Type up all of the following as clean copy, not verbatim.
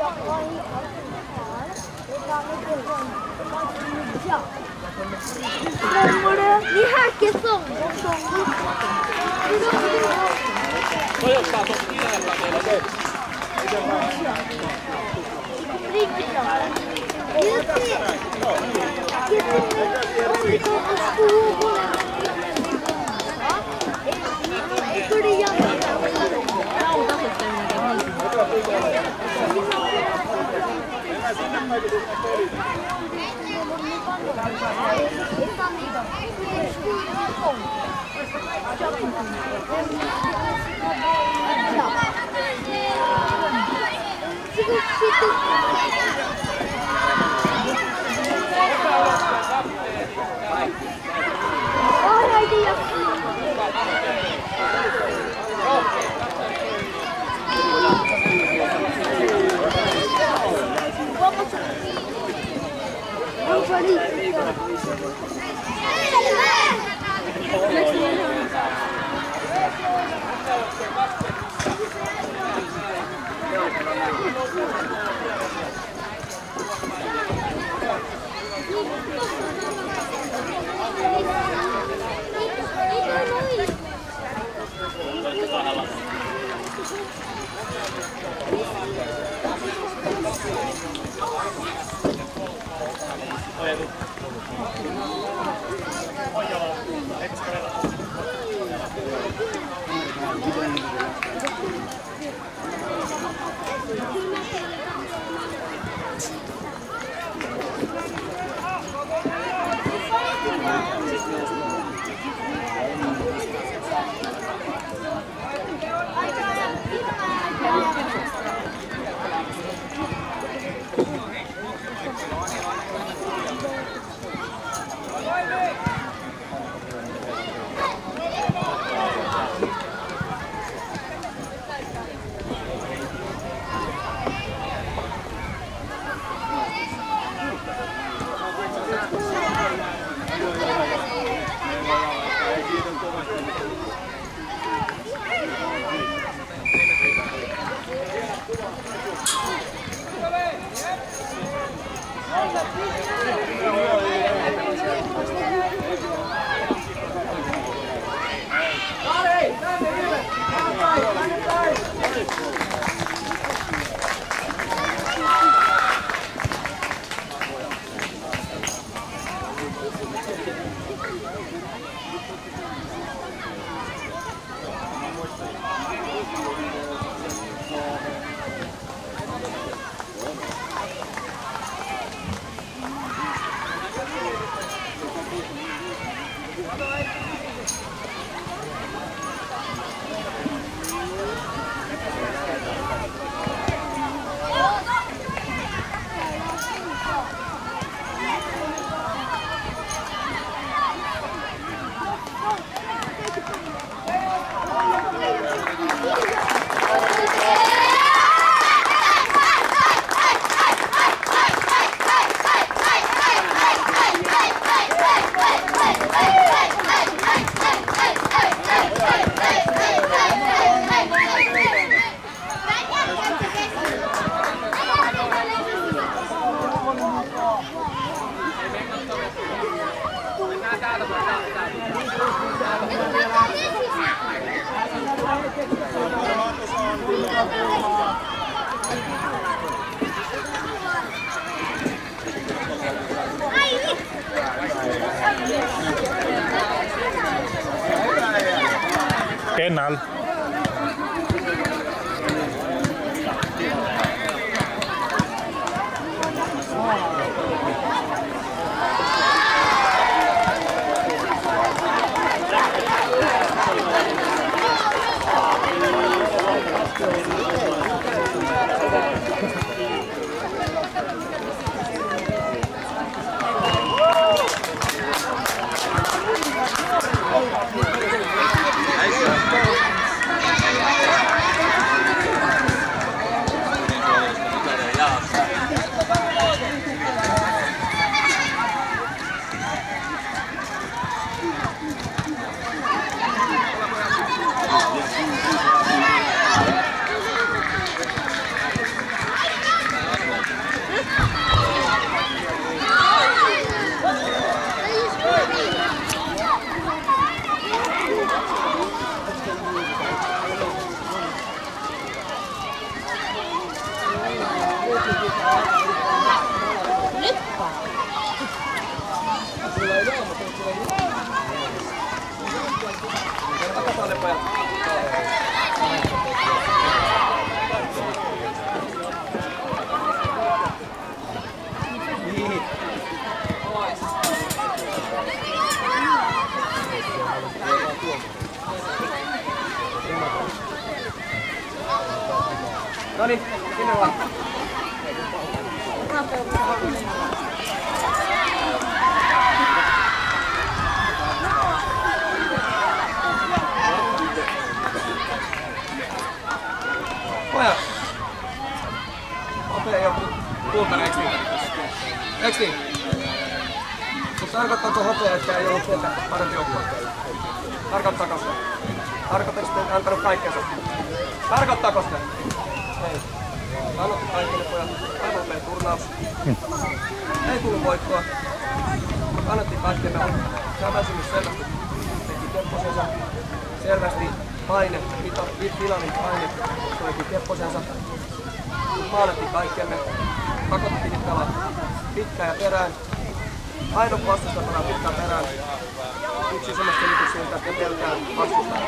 你还给送 Penal. Nice. Noniin, sinne vaan. Pojat. Ope ei oo kultainen, eiks niin? Eiks niin? Mut tarkoittaako hopea, että ei ollut sieltä parempi joukkue? Tarkoittaako sitä? Tarkoittaako sitä antanut kaikkensa? Tarkoittaako sitä? Ei. Annotti kaikille pojat. Aivan meidän turnaus. Ei tullut voittoa. Annettiin kaikkemme. Sä väsynyt selvästi. Teki Kepposensa selvästi paine. Finaalin paine. Teki Kepposensa. Annettiin kaikkemme. Pakottiin pelaa pitkään ja perään. Ainoa vastusta pelaa pitkään perään. Yksi semmoista selitys siltä, että pelkää vastustaa.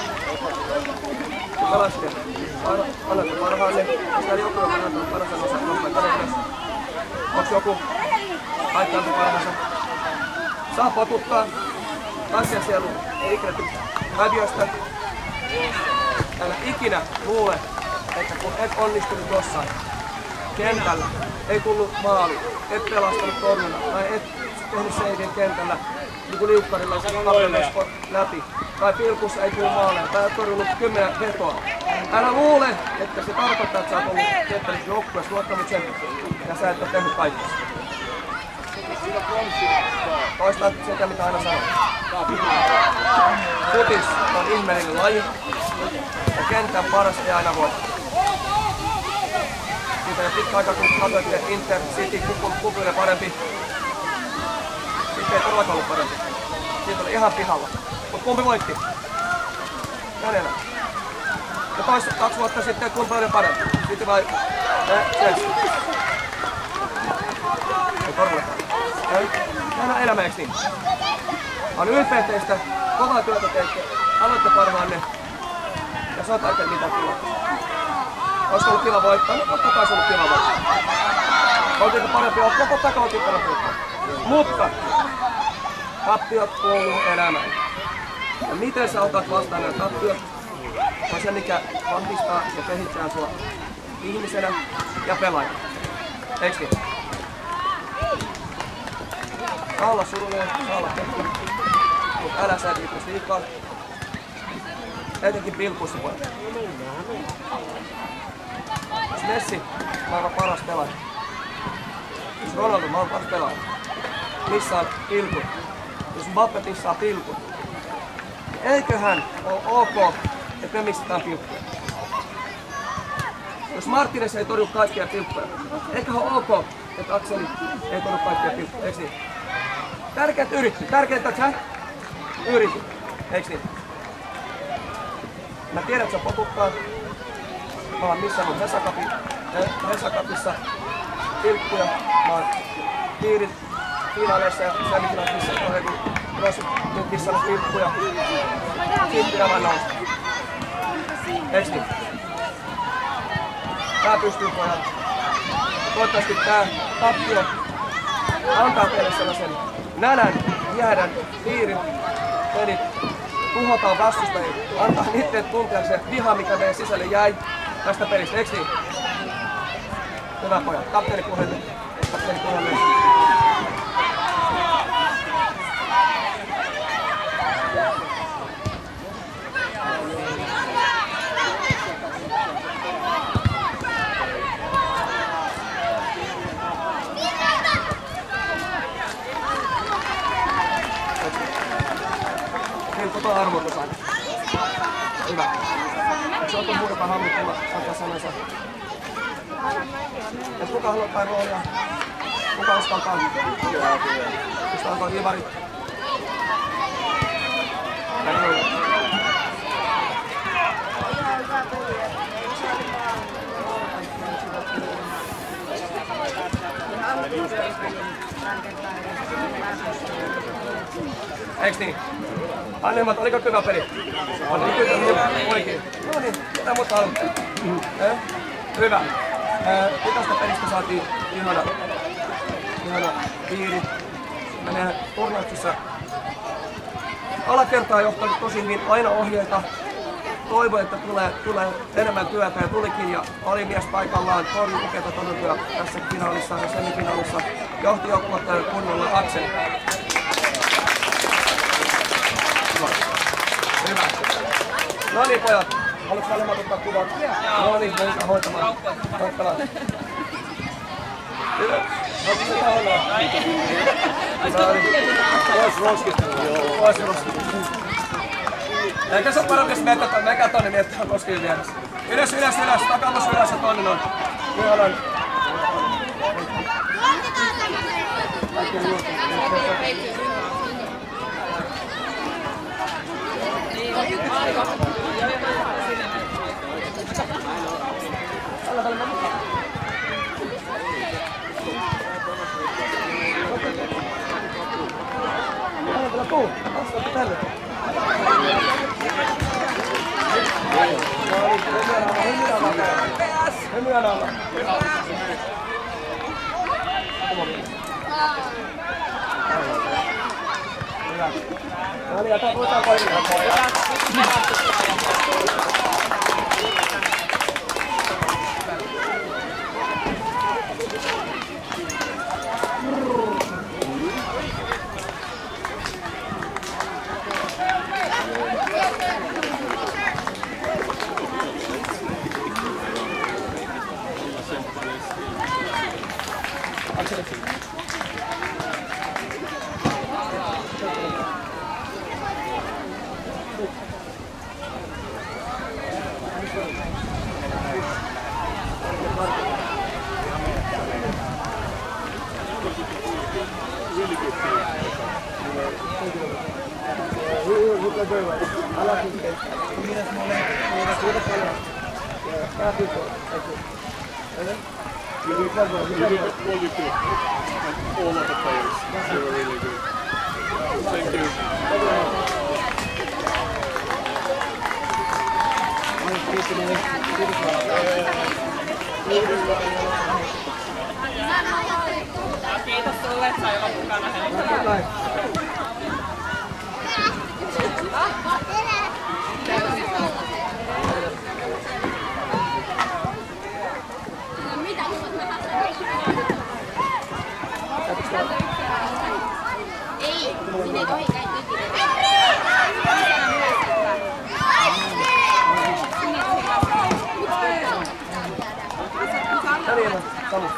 Kun pelasitte, annatte parhaanne. Jos näin joku on antanut parhaansa, niin saa nostaa käden. Onks joku kaikki parhaansa? Saa potuttaa. Asian sielu ei ikinä häviöstä. Älä ikinä luule, että kun et onnistunut jossain kentällä, ei tullut maali, et pelastanut torjunnan tai et tehnyt seivien kentällä niin kuin liukkarilla läpi tai pilkussa ei tullut maaleja tai et torjunut 10 vetoa. Älä luule, että se tarkoittaa, että sä oot ollut kenttälisessä joukkueessa luottamuksen ja sä et ole tehnyt kaikkea. Toistaan sekä mitä aina sanoo. Futis on ihmeellinen laji ja kentän paras ei aina voita. Siitä ei pitkä aika kun katsoitte Inter City kupuille parempi. Siitä ei todellakaan ollut parempi. Siitä oli ihan pihalla. Mut kumpi voitti? Kenellä? Ja toista 2 vuotta sitten kumpi oli parempi? Sitten vai? Chelsea. Ei todellakaan. Näin on elämä, eiks niin? On ylpeä teistä, kovaa työtä teitte, aloitte parhaanne ja saat oikein mitä tulla. Olisiko ollut kiva voittaa? No totta kai se ollut kiva voittaa. Oltiinko parempi ottaa? Totta kai oltiin parempi ottaa. Mutta tappiot kuuluu elämään. Ja miten sä otat vastaan nämä tappiot? On se mikä vahvistaa ja kehittää sua ihmisenä ja pelaajana. Eiks niin? Saa olla surullinen, saa olla tehty, mutta älä sä itse liikaa. Etenkin pilkuissa voi. Jos Messi maailman paras pelaaja, jos Ronaldo maailman paras pelaaja, missä on pilkut, jos Mbappé pissaa pilkut, niin eiköhän ole ok, että me missataan pilkkuja. Jos Martinez ei torju kaikkia pilkkuja, eiköhän ole ok, että Akseli ei torju kaikkia pilkkuja, eiks niin? Tärkeät yritti. Tärkeintä, että sä yritit. Eiks niin? Mä tiedän, että sä potuttaa. Mä oon missään mun Hesakapissa pilkkuja. Mä oon piirit finaaleissa ja sämikin on kissannut kun Rossi on kissannut pilkkuja. Siitä pitää vaan nousta. Eiks niin? Tää pystyy pojat. Toivottavasti tää tappio antaa teille sellaisen nälän, jäädän, piirin, pelit, tuhotaan vastustajia, antaa niiden tuntea se viha, mikä meidän sisälle jäi tästä pelistä, eiks niin? Hyvä pojat, kapteeni puheelle. Koko arvotus aina. Hyvä. Se on muuta halunnut tulla antaa sanansa. Et kuka haluaa päin roolia? Kuka uskaltaa? Uskaltaa Ivari? Eiks niin? Annemat, oliko hyvä peli? Oli kyllä oikein. No niin, mitä muuta haluatte? Hyvä. Tästä pelistä saatiin ihana piiri. Meidän turnauksessa alakertaa johtanut tosi hyvin aina ohjeita. toivoi, että tulee enemmän työtä ja tulikin ja oli mies paikallaan, torjui upeata torjuntoja tässä finaalissa ja semifinaalissa. Johti joukkuetta kunnolla Akseli. Hyvä. No niin pojat, haluatko molemmat ottaa kuvat? No niin, mennään hoitamaan. Hoittamaan. Hyvä. Haluatko sitä hoitaa? Pois roskista. Pois roskista. Eikä se ole parempi, jos mekää tonne, niin että on roskiin vieressä. Ylös, takamas ylös ja tonne noin. Ihan Kiitos sulle, että sai olla mukana. Ei, sinne ei ohi kaikki. Samu.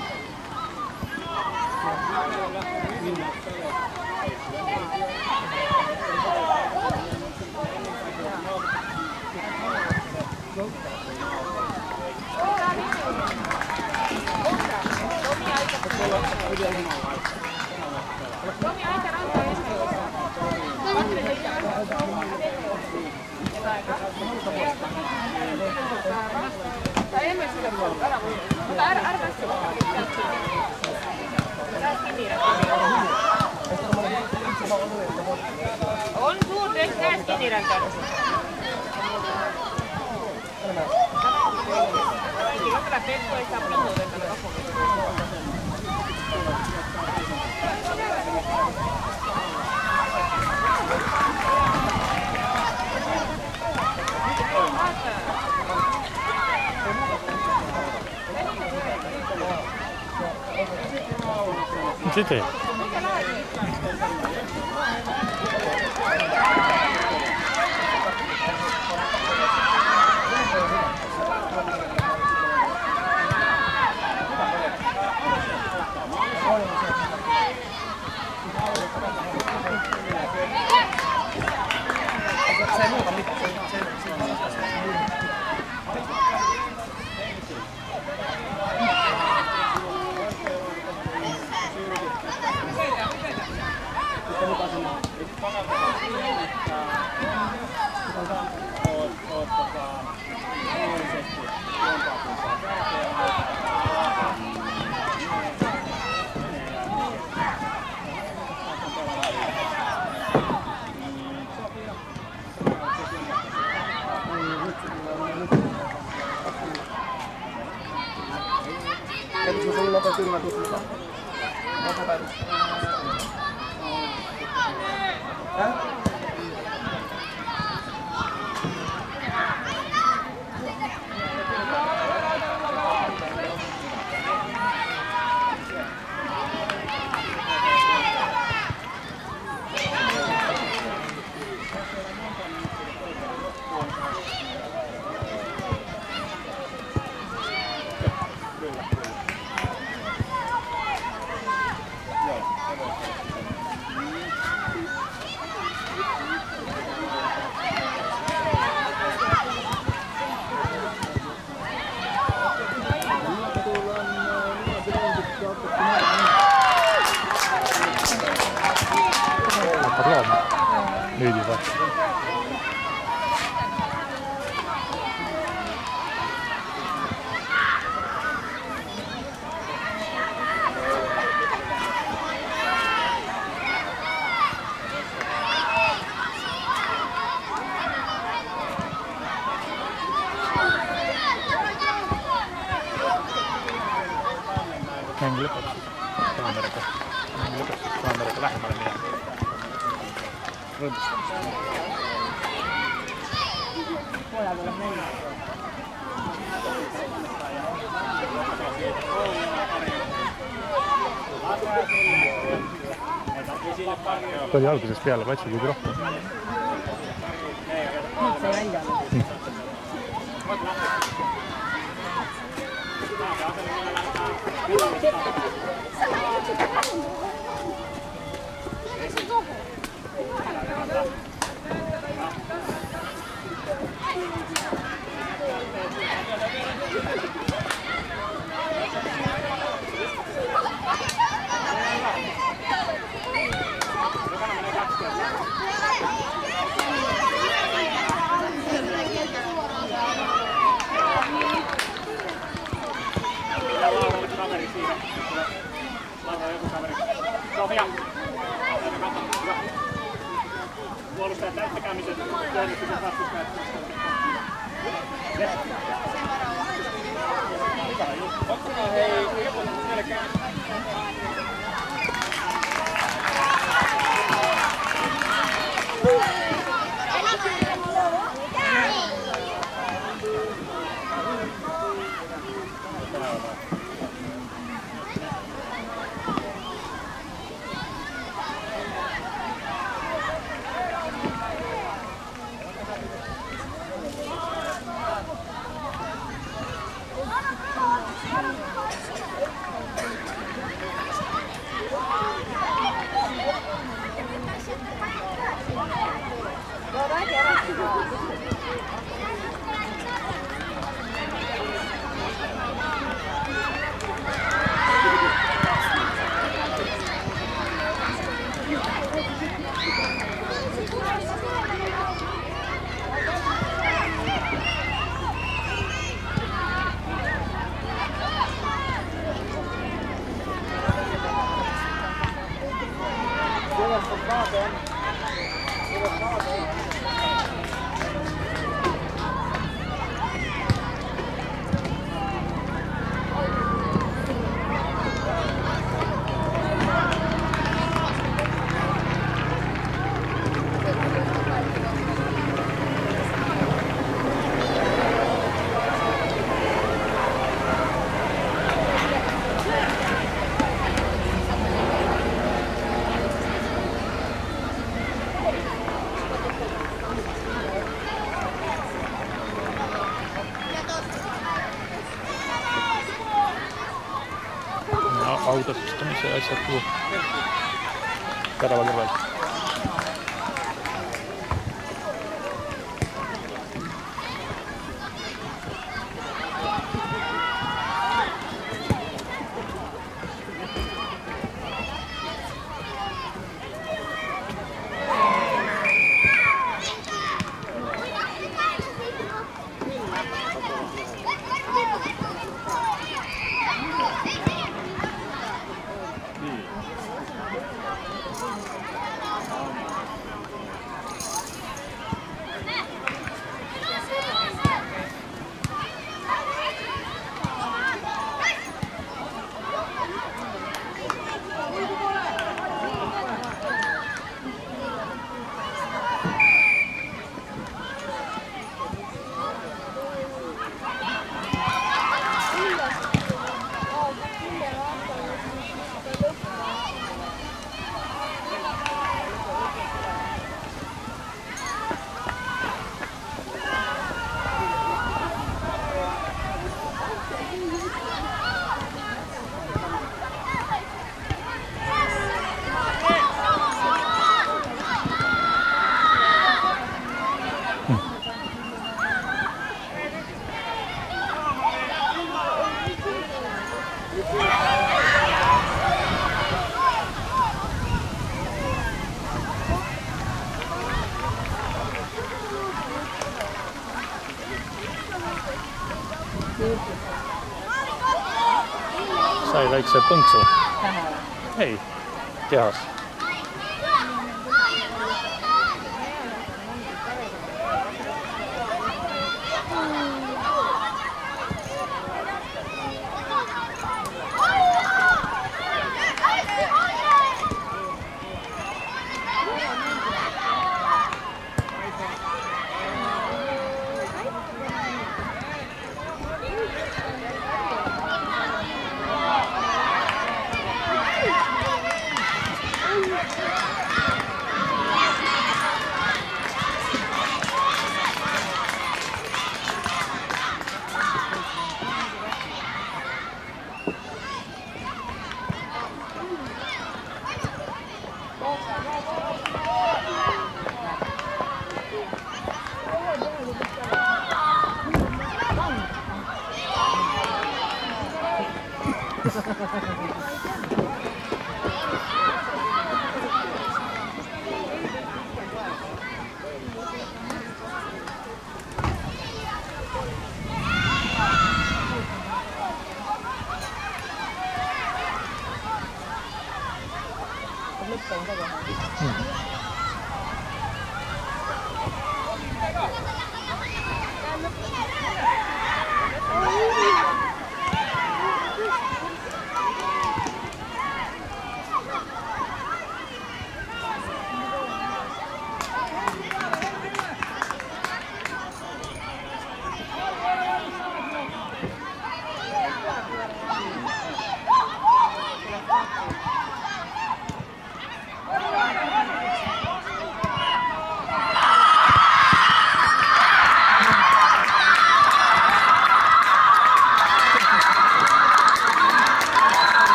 On suur töö käes kinni rändanud. Kyllä Pekko ei saa pinnuuteen tällä kapuun. Sitten. Nüüd juba. Mäng lõpetas. Kaameraga lähemale minema. Voidaan tulla mennä. Ta oli algusest peale patsi kõige rohkem. Nüüd sai välja. Sofia! Puolustajat täyttäkää, missä työllistyvät vastustajat. Hei, selkeä. autostustamise asjad kuhu. Tänava kõrval. Sai väikse põntsu. Ei, tehas.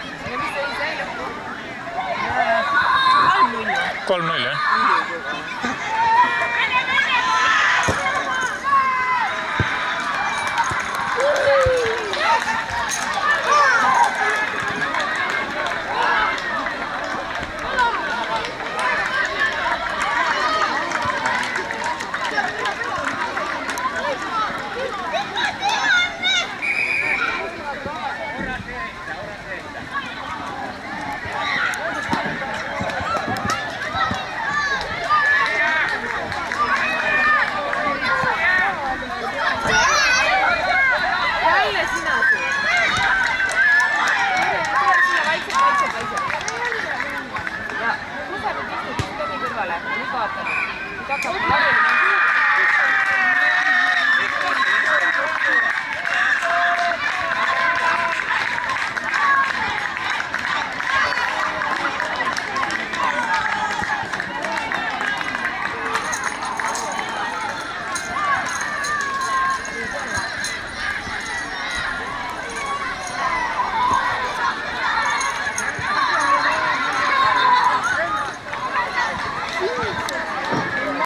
Kolm 0, jah?